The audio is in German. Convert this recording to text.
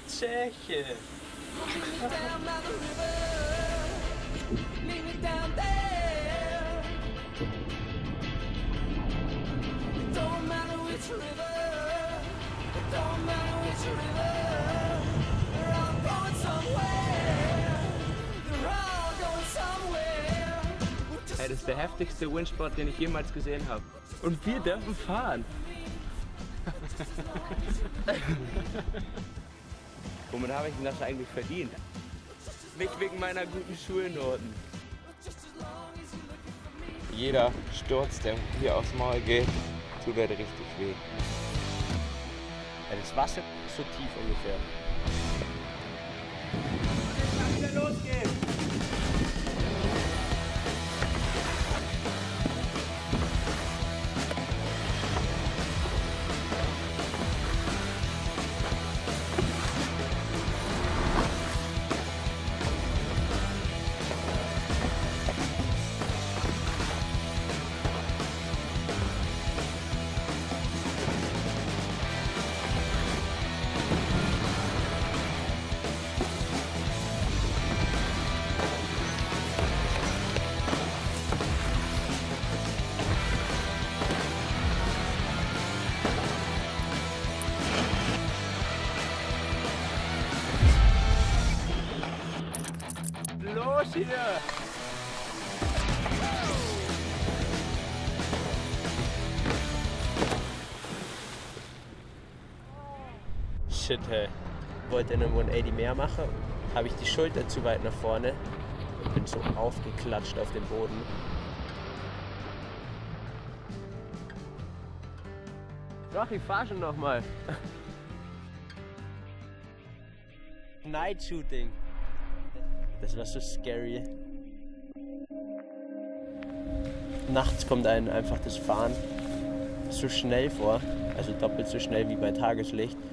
Tscheche. Hey, das ist der heftigste Windsport, den ich jemals gesehen habe. Und wir dürfen fahren. Womit habe ich denn das eigentlich verdient? Nicht wegen meiner guten Schulnoten. Jeder Sturz, der hier aufs Maul geht, tut halt richtig weh. Ja, das Wasser ist so tief ungefähr. Jetzt kann wieder losgehen! Los hier! Shit, hey. Ich wollte eine 180 mehr machen, habe ich die Schulter zu weit nach vorne und bin so aufgeklatscht auf den Boden. Doch, ich fahr schon nochmal. Night Shooting. Das war so scary. Nachts kommt einem einfach das Fahren so schnell vor, also doppelt so schnell wie bei Tageslicht.